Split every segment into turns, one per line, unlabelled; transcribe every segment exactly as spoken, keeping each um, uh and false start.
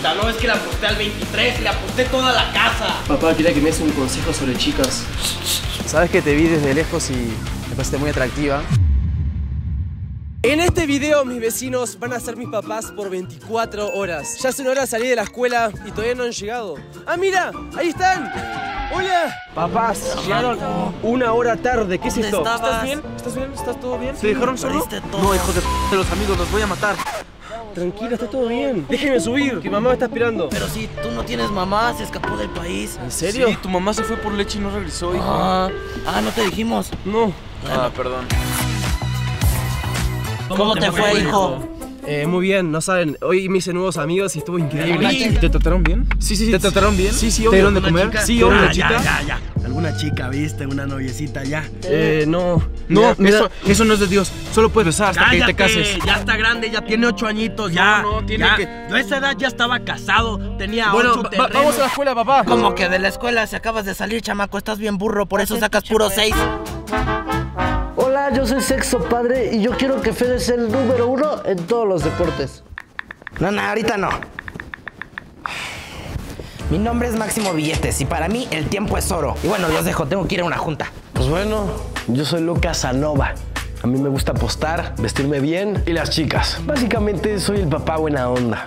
ahorita, ¿no? Es que le aposté al veintitrés, le aposté toda la casa.
Papá, quería que me des un consejo sobre chicas.
Sabes que te vi desde lejos y me parece muy atractiva. En este video mis vecinos van a ser mis papás por veinticuatro horas. Ya hace una hora salí de la escuela y todavía no han llegado. ¡Ah, mira! ¡Ahí están! ¡Hola! Papás, llegaron una hora tarde. ¿Qué es esto?
estabas?
¿Estás bien? ¿Estás bien? ¿Estás todo bien?
¿Te dejaron solo? No, hijo de p de los amigos, los voy a matar.
Tranquilo, está todo bien. Déjeme subir, que mamá me está esperando.
Pero si tú no tienes mamá, se escapó del país.
¿En serio?
Sí, tu mamá se fue por leche y no regresó, hijo. Ah, ah, no te dijimos.
No.
Ah, perdón. ¿Cómo te fue, hijo?
Eh, muy bien, no saben, hoy me hice nuevos amigos y estuvo increíble.
¿Te trataron bien?
Sí, sí, sí.
¿Te trataron bien?
Sí, sí,
¿Te
obvio.
dieron de comer?
Chica?
Sí, obvio.
Ah,
¿Una chica?
ya, ya, ya. ¿Alguna chica viste? ¿Una noviecita ya?
Eh, no.
No,
Mira, mira.
Eso, eso no es de Dios. Solo puedes besar hasta
Cállate,
que te cases.
ya está grande, ya tiene ocho añitos, ya.
No, no, tiene
ya.
que-
Yo a esa edad ya estaba casado, tenía
Bueno,
ocho
va-
terrenos.
vamos a la escuela, papá.
Como que de la escuela, si acabas de salir, chamaco, estás bien burro, por eso sacas puro seis.
Hola, yo soy Sexo Padre y yo quiero que Fede sea el número uno en todos los deportes.
No, no, ahorita no. Mi nombre es Máximo Billetes y para mí el tiempo es oro. Y bueno, los dejo, tengo que ir a una junta.
Pues bueno, yo soy Lucas Anova. A mí me gusta apostar, vestirme bien y las chicas. Básicamente soy el papá buena onda.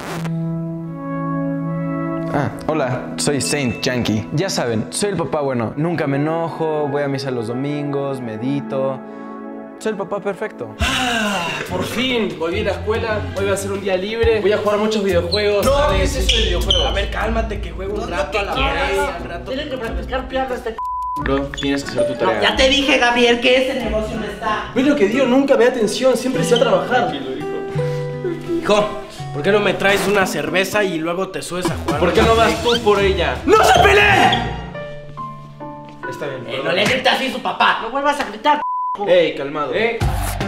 Ah, hola, soy Saint Yankee. Ya saben, soy el papá bueno. Nunca me enojo, voy a misa los domingos, medito. Soy el papá perfecto.
Por fin, volví a la escuela. Hoy va a ser un día libre. Voy a jugar muchos videojuegos.
No,
¿sabes?
¿qué es eso de videojuegos?
A ver, cálmate que juego un rato a la vez. Al rato.
Tienen que practicar pierna este c***.
Bro, tienes que hacer tu tarea.
Ya te dije, Gabriel, que ese negocio no está.
¿Ves lo que digo? Nunca me da atención, siempre se va a trabajar.
Hijo, ¿por qué no me traes una cerveza y luego te subes a jugar?
¿Por qué no vas tú por ella?
¡No se peleen!
Está bien.
Eh, no le grites así a su papá.
No vuelvas a gritar.
Ey, calmado.
¿Eh?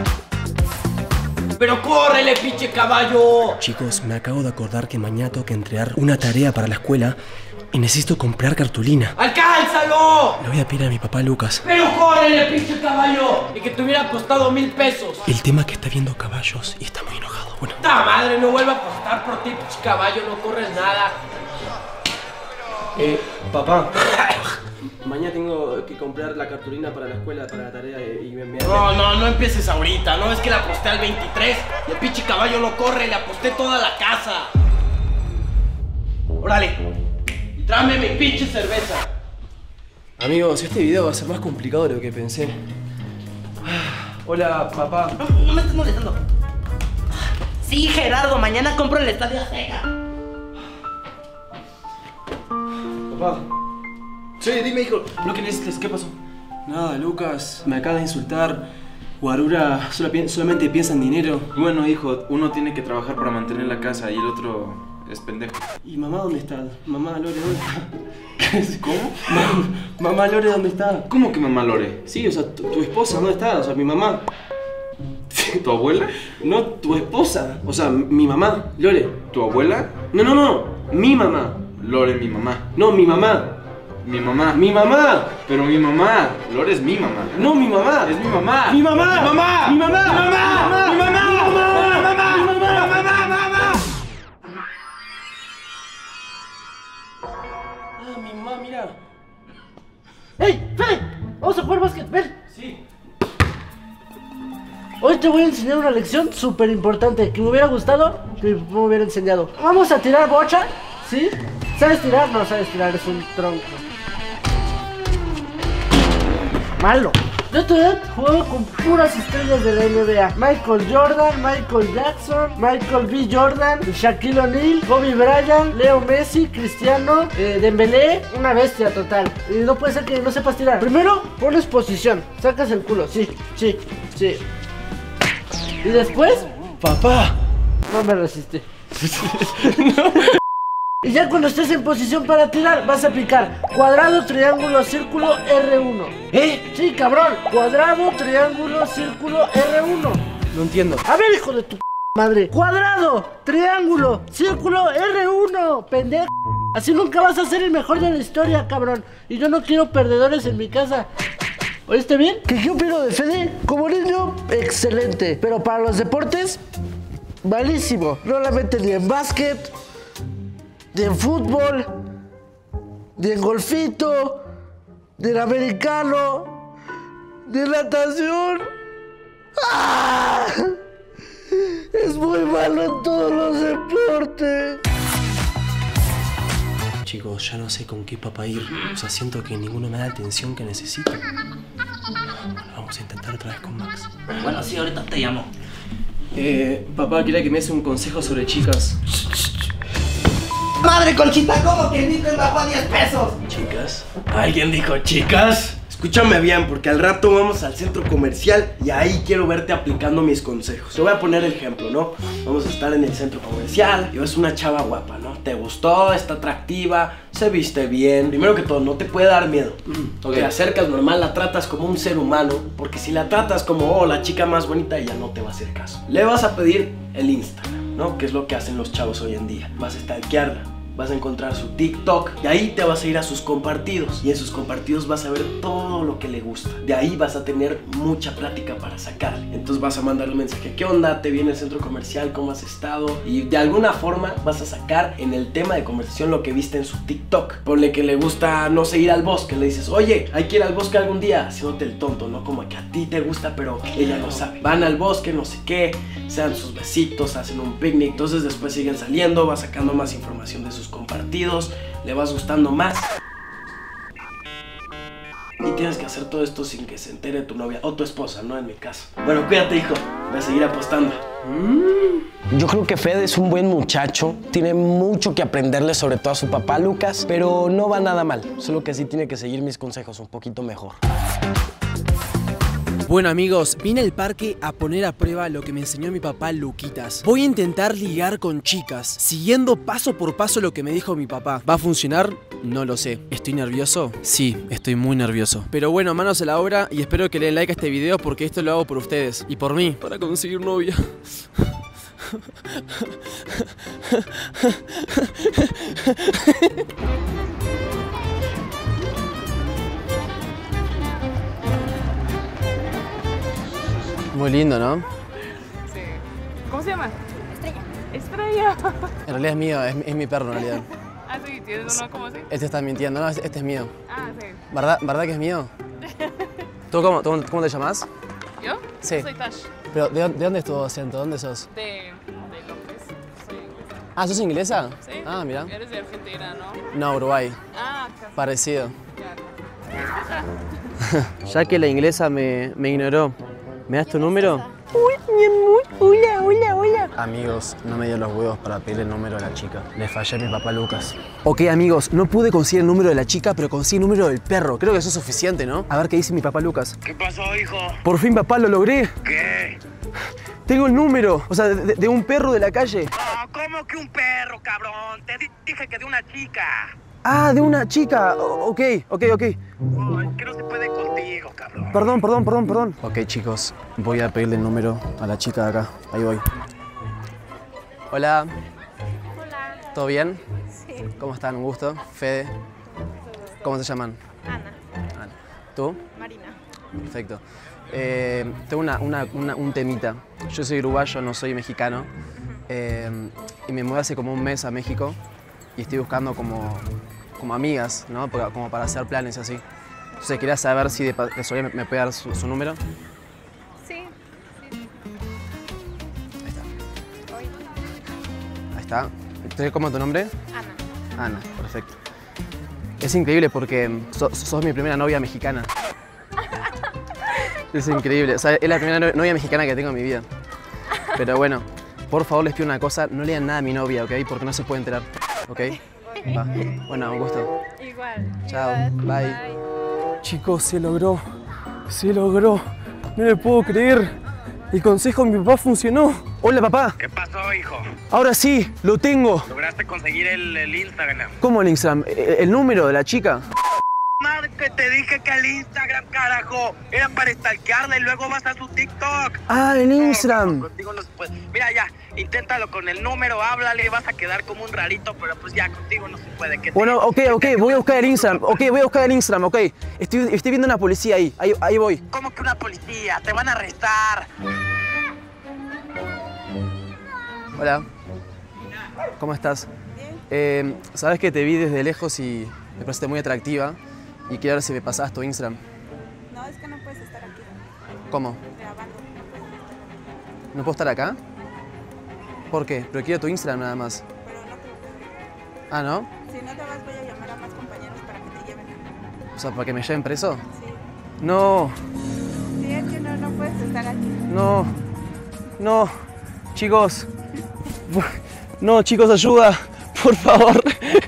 ¡Pero córrele, pinche caballo!
Chicos, me acabo de acordar que mañana tengo que entregar una tarea para la escuela y necesito comprar cartulina.
¡Alcánzalo!
Le voy a pedir a mi papá Lucas.
¡Pero córrele, pinche caballo! Y que te hubiera costado mil pesos.
El tema es que está viendo caballos y está muy enojado. Bueno,
¡Ta madre! No vuelva a apostar por ti, pinche caballo. No corres nada.
Eh, papá. Mañana tengo que comprar la cartulina para la escuela, para la tarea y me... me-
No, no, no empieces ahorita. No, es que le aposté al veintitrés. Y el pinche caballo no corre. Le aposté toda la casa. Órale. Y tráeme mi pinche cerveza.
Amigos, este video va a ser más complicado de lo que pensé. Ah, Hola, papá.
No, no me estés molestando. Sí, Gerardo, mañana compro el Estadio Azteca.
Papá. Sí, dime, hijo. Lo que necesites, ¿qué pasó? Nada, Lucas. Me acaba de insultar. Guarura solo pi- solamente piensa en dinero.
Bueno, hijo, uno tiene que trabajar para mantener la casa y el otro es pendejo.
¿Y mamá dónde está? Mamá Lore, ¿dónde está? ¿Cómo? Mamá Lore, ¿dónde está?
¿Cómo que mamá Lore?
Sí, o sea, tu, tu esposa, ¿dónde está? O sea, mi mamá.
¿Tu abuela?
No, tu esposa. O sea, mi mamá, Lore.
¿Tu abuela?
No, no, no. Mi mamá.
Lore, mi mamá.
No, mi mamá.
Mi mamá.
Mi mamá.
Pero mi mamá. Lore es mi mamá.
No, mi mamá.
Es mi mamá.
Mi mamá.
Mi mamá.
Mi mamá.
Mi mamá.
Mi mamá. Mi mamá. Mi mamá. Ah, mi mamá, mira.
¡Ey, Fede! Vamos a jugar básquet, ven.
Sí.
Hoy te voy a enseñar una lección súper importante que me hubiera gustado que me hubiera enseñado. Vamos a tirar bocha, ¿sí? ¿Sabes tirar? No sabes tirar, es un tronco. Malo. Yo tu edad jugaba con puras estrellas de la N B A. Michael Jordan, Michael Jackson, Michael B. Jordan, Shaquille O'Neal, Kobe Bryant, Leo Messi, Cristiano, eh, Dembélé, una bestia total. Y no puede ser que no sepas tirar. Primero pones posición, sacas el culo, sí, sí, sí. Y después,
Papá.
no me resistí. Y ya cuando estés en posición para tirar, vas a picar cuadrado, triángulo, círculo, erre uno.
¿Eh?
Sí, cabrón. Cuadrado, triángulo, círculo, erre uno.
No entiendo.
A ver, hijo de tu madre. Cuadrado, triángulo, círculo, erre uno. Pendejo. Así nunca vas a ser el mejor de la historia, cabrón. Y yo no quiero perdedores en mi casa. ¿Oíste bien? ¿Qué, qué opino de Fede? Como niño, excelente. Pero para los deportes, malísimo. No la mete ni en básquet, ni en fútbol, ni en golfito, ni en americano, ni en natación. ¡Ah! Es muy malo en todos los deportes.
Chicos, ya no sé con qué papá ir. O sea, siento que ninguno me da la atención que necesito. Bueno, vamos a intentar otra vez con Max.
Bueno, sí, ahorita te llamo.
Eh, papá, quería que me des un consejo sobre chicas.
¡Madre Conchita! ¿Cómo que el Bitcoin bajó a diez pesos?
¿Chicas? ¿Alguien dijo chicas? Escúchame bien, porque al rato vamos al centro comercial y ahí quiero verte aplicando mis consejos. Te voy a poner el ejemplo, ¿no? Vamos a estar en el centro comercial y ves una chava guapa, ¿no? Te gustó, está atractiva, se viste bien. Primero que todo, no te puede dar miedo. Okay. Te acercas normal, la tratas como un ser humano, porque si la tratas como, oh, la chica más bonita, ella no te va a hacer caso. Le vas a pedir el Instagram, ¿no? Que es lo que hacen los chavos hoy en día. Vas a stalkearla. Vas a encontrar su TikTok y ahí te vas a ir a sus compartidos y en sus compartidos vas a ver todo lo que le gusta. De ahí vas a tener mucha plática para sacarle. Entonces vas a mandarle un mensaje: ¿qué onda? ¿Te viene el centro comercial? ¿Cómo has estado? Y de alguna forma vas a sacar en el tema de conversación lo que viste en su TikTok. Ponle que le gusta, no sé, ir al bosque. Le dices: oye, hay que ir al bosque algún día, haciéndote el tonto, ¿no? Como que a ti te gusta pero ella no sabe. Van al bosque, no sé qué, se dan sus besitos, hacen un picnic. Entonces después siguen saliendo, vas sacando más información de sus compartidos, le vas gustando más. Y tienes que hacer todo esto sin que se entere tu novia o tu esposa, no en mi caso. Bueno, cuídate, hijo, voy a seguir apostando.
Yo creo que Fede es un buen muchacho, tiene mucho que aprenderle, sobre todo a su papá Lucas, pero no va nada mal, solo que sí tiene que seguir mis consejos un poquito mejor.
Bueno amigos, vine al parque a poner a prueba lo que me enseñó mi papá Luquitas. Voy a intentar ligar con chicas, siguiendo paso por paso lo que me dijo mi papá. ¿Va a funcionar? No lo sé. ¿Estoy nervioso? Sí, estoy muy nervioso. Pero bueno, manos a la obra y espero que le den like a este video porque esto lo hago por ustedes y por mí, para conseguir novia. Muy lindo, ¿no?
Sí. ¿Cómo se llama? Estrella. Estrella.
En realidad es mío, es, es mi perro en realidad.
Ah, sí, ¿tienes uno como así?
Este está mintiendo, no, este es mío.
Ah, sí.
¿Verdad, ¿verdad que es mío? ¿Tú cómo, tú, cómo te llamas?
¿Yo?
Sí.
Yo soy Tash.
Pero, ¿de, ¿de dónde es tu acento? ¿Dónde sos?
De, de Londres. Soy inglesa.
Ah, ¿sos inglesa?
Sí.
Ah, mira.
Eres de Argentina, ¿no?
No, Uruguay.
Ah, casi.
Parecido.
Claro.
Ya que la inglesa me, me ignoró, ¿me das tu número?
Uy, mi amor, hola, hola, hola.
Amigos, no me dio los huevos para pedir el número de la chica. Le fallé a mi papá Lucas. Ok, amigos, no pude conseguir el número de la chica, pero conseguí el número del perro. Creo que eso es suficiente, ¿no? A ver qué dice mi papá Lucas.
¿Qué pasó, hijo?
Por fin, papá, lo logré.
¿Qué?
Tengo el número, o sea, de, de un perro de la calle.
No, ¿cómo que un perro, cabrón? Te dije que de una chica.
Ah, de una chica. O ok, ok, ok.
Oh, es que no se puede contigo, cabrón.
Perdón, perdón, perdón, perdón. Ok, chicos, voy a pedirle el número a la chica de acá. Ahí voy. Hola.
Hola.
¿Todo bien?
Sí.
¿Cómo están? Un gusto. Fede. ¿Cómo se llaman?
Ana.
Ana. ¿Tú?
Marina.
Perfecto. Eh, tengo una, una, una, un temita. Yo soy uruguayo, no soy mexicano. Eh, y me mudé hace como un mes a México. Y estoy buscando como, como amigas, ¿no? Como para hacer planes así. Entonces quería saber si de casualidad me puede dar su, su número.
Sí.
Ahí está. Ahí está. ¿Cómo es tu nombre?
Ana.
Ana, perfecto. Es increíble porque sos, sos mi primera novia mexicana. Es increíble. O sea, es la primera novia mexicana que tengo en mi vida. Pero bueno, por favor les pido una cosa, no le digan nada a mi novia, ¿ok? Porque no se puede enterar. ¿Ok? Va. Bueno, un gusto.
Igual.
Chao.
Igual.
Bye.
Bye.
Chicos, se logró. Se logró. No me puedo creer. El consejo de mi papá funcionó. Hola, papá.
¿Qué pasó, hijo?
Ahora sí, lo tengo.
¿Lograste conseguir el, el Instagram?
¿Cómo el Instagram? ¿El, el número de la chica?
Madre, que te dije que el Instagram, carajo, era para stalkearla y luego vas a su TikTok.
Ah, el Instagram.
No, contigo no se puede. Mira, ya, inténtalo con el número, háblale, vas a quedar como un rarito, pero pues ya contigo no se puede. ¿Qué te,
bueno, ok, ok, voy a buscar el Instagram. Ok, voy a buscar el Instagram, ok. Estoy, estoy viendo una policía ahí, ahí, ahí voy.
¿Cómo que una policía? Te van a arrestar.
Hola. ¿Cómo estás?
Bien.
Eh, Sabes que te vi desde lejos y me pareciste muy atractiva y quiero ver si me pasabas tu Instagram.
No, es que no puedes estar aquí.
¿Cómo?
Grabando, no puedes estar aquí.
¿No puedo estar acá? ¿Por qué? Pero quiero tu Instagram nada más.
Pero no te lo puedo dar.
Ah, ¿no?
Si no te vas, voy a llamar a más compañeros para que te lleven.
O sea, ¿para que me lleven preso?
Sí.
No,
Sí, es que no, no puedes estar aquí.
no, no. Chicos. No, chicos, ayuda. Por favor.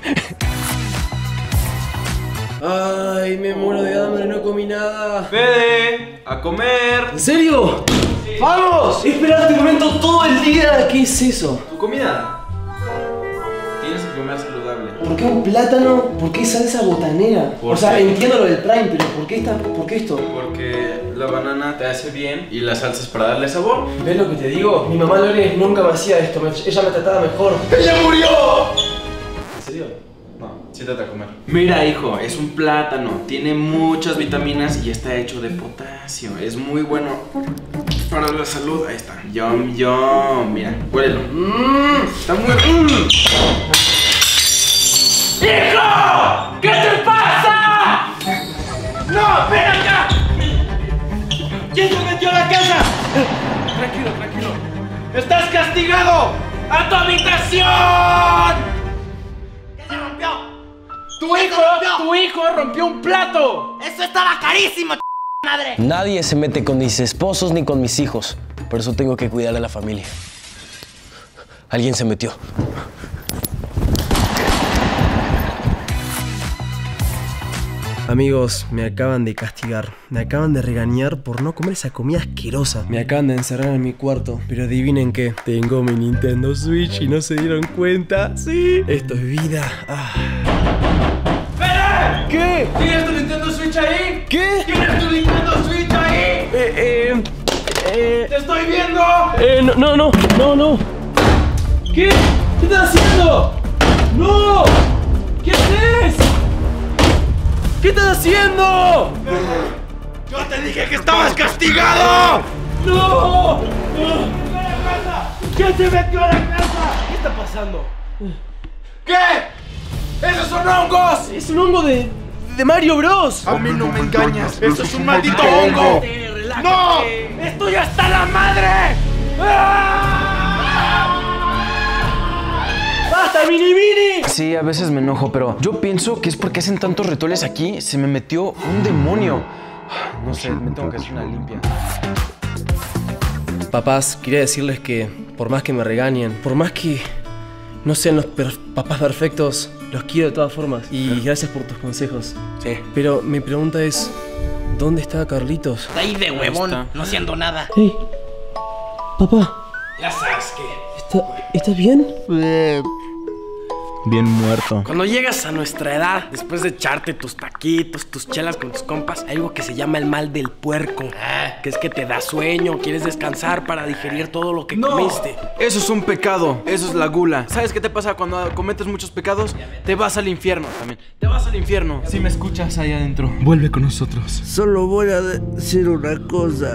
Ay, me muero de hambre, no comí nada.
Fede, a comer.
¿En serio? Sí. ¡Vamos! He esperado este momento todo el día. ¿Qué es eso?
¿Tu comida? Tienes que comer saludable.
¿Por qué un plátano? ¿Por qué salsa botanera?
¿Por
o sea,
qué?
entiendo lo del Prime, pero ¿por qué, esta, ¿por qué esto?
Porque la banana te hace bien y la salsa es para darle sabor.
¿Ves lo que te digo? Mi mamá Lore nunca me hacía esto, me- ella me trataba mejor.
¡Ella murió!
¿En serio?
No, siéntate a comer. Mira, hijo, es un plátano. Tiene muchas vitaminas y está hecho de potasio. Es muy bueno para la salud. Ahí está. Yum, yum. Mira, huélelo. Mmm, está muy... Mm.
¡Hijo! ¿Qué te pasa? ¡No! ¡Ven acá! ¿Quién se metió a la casa? Tranquilo, tranquilo. ¡Estás castigado! ¡A tu habitación!
¿Qué se rompió?
¡Tu hijo! ¡Tu hijo rompió un plato!
¡Eso estaba carísimo, ch... madre!
Nadie se mete con mis esposos ni con mis hijos. Por eso tengo que cuidar a la familia. Alguien se metió.
Amigos, me acaban de castigar. Me acaban de regañar por no comer esa comida asquerosa. Me acaban de encerrar en mi cuarto. Pero adivinen qué. Tengo mi Nintendo Switch y no se dieron cuenta. Sí, esto es vida. Ah.
¡Fede!
¿Qué?
¿Tienes tu Nintendo Switch ahí?
¿Qué?
¿Tienes tu Nintendo Switch ahí?
Eh, eh, eh.
¡Te estoy viendo!
Eh, no, no, no, no, no. ¿Qué? ¿Qué estás haciendo? ¡No! ¿Qué haces? ¿Qué estás haciendo?
¡Yo te dije que estabas castigado!
¡No!
¿Quién se metió a la casa?
¿Qué está pasando?
¿Qué? ¡Esos son hongos!
Es un hongo de, de Mario Bros.
A mí no me engañas. ¡Eso es un maldito hongo! ¡No! ¡Estoy hasta la madre!
¡Basta, mini mini!
Sí, a veces me enojo, pero yo pienso que es porque hacen tantos rituales aquí. Se me metió un demonio. No sé, me tengo que hacer una limpia.
Papás, quería decirles que por más que me regañen, por más que no sean los per- papás perfectos, los quiero de todas formas. Y gracias por tus consejos.
Sí.
Pero mi pregunta es, ¿dónde está Carlitos?
Está ahí de huevón, no haciendo nada.
Hey, papá,
Ya sabes que...
¿está- ¿estás bien?
Bien muerto.
Cuando llegas a nuestra edad, después de echarte tus taquitos, tus chelas con tus compas, hay algo que se llama el mal del puerco. Que es que te da sueño, quieres descansar para digerir todo lo que comiste.
Eso es un pecado. Eso es la gula. ¿Sabes qué te pasa cuando cometes muchos pecados? Te vas al infierno también. Te vas al infierno. Si me escuchas ahí adentro, vuelve con nosotros.
Solo voy a decir una cosa.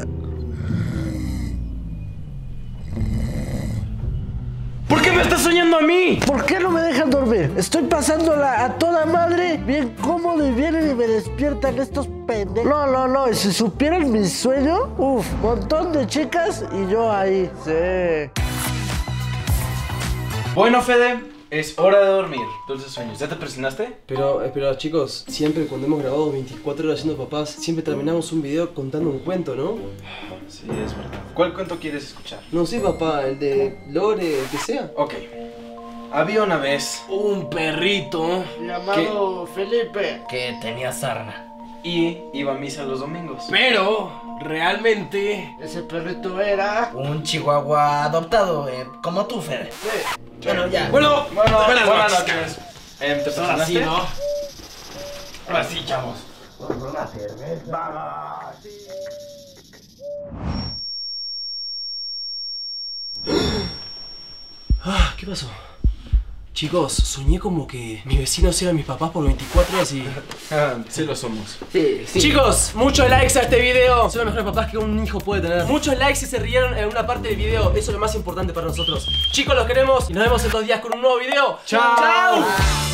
¿Por qué me estás soñando a mí?
¿Por qué no me dejan dormir? Estoy pasándola a toda madre, bien cómodo, y vienen y me despiertan estos pendejos. No, no, no, y si supieran mi sueño, uff, montón de chicas y yo ahí. Sí.
Bueno, Fede, es hora de dormir. Dulces sueños. ¿Ya te presionaste?
Pero, eh, pero chicos, siempre cuando hemos grabado veinticuatro horas siendo papás, siempre terminamos un video contando un cuento, ¿no?
Sí, es verdad. ¿Cuál cuento quieres escuchar?
No sé, papá, el de Lore, el que sea.
Ok. Había una vez
Un perrito.
Llamado Felipe.
Que tenía sarna.
y iba a misa los domingos.
Pero, realmente...
Ese perrito era...
Un chihuahua adoptado, eh, como tú, Fede.
Sí.
Bueno, ya.
Bueno,
Bueno,
buenas,
buenas
noches.
noches. Eh, ¿Te
Ahora sí,
presionaste?
¿no? Ahora sí, chavos.
Ah, ¿qué pasó?
Chicos, soñé como que mis vecinos eran mis papás por veinticuatro horas y...
Sí lo somos.
Sí, sí.
Chicos, muchos likes a este video. Son los mejores papás que un hijo puede tener. Muchos likes y se rieron en una parte del video. Eso es lo más importante para nosotros. Chicos, los queremos y nos vemos en dos días con un nuevo video.
¡Chao!
¡Chao!